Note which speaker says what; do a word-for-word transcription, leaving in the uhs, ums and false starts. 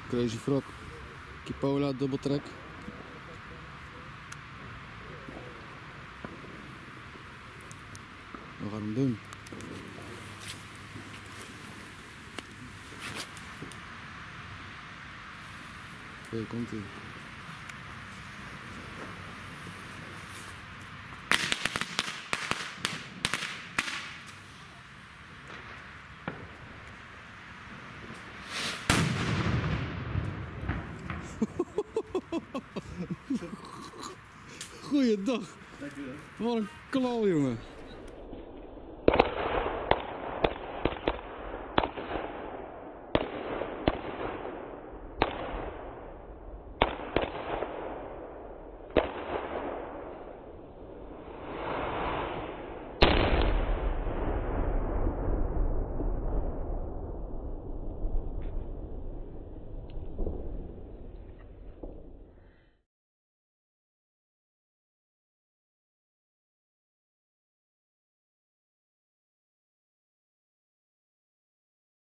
Speaker 1: Crazy Frog, Kipola, dubbeltrek. We gaan hem doen. Oké, okay, komt ie. Goeiedag. Wat een klauw, jongen.